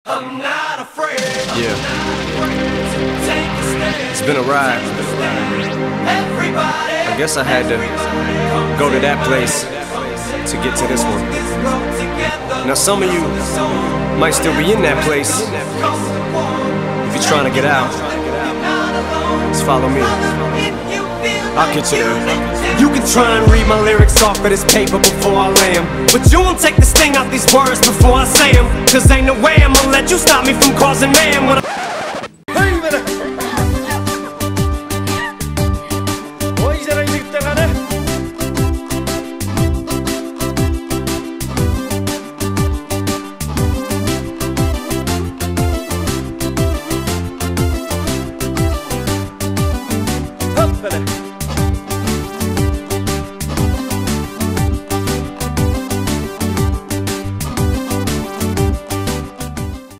I'm not afraid. Yeah, Take a stand. it's been a ride. Everybody, I guess I had to go to that place to get to this one. this road together. Now some of you might still be in that place. If you're trying to get out, just follow me. I'll get you there. You can try and read my lyrics off of this paper before I lay 'em, but you won't take the sting out these words before I say 'em. Cause ain't no way I'ma let you stop me from causing mayhem when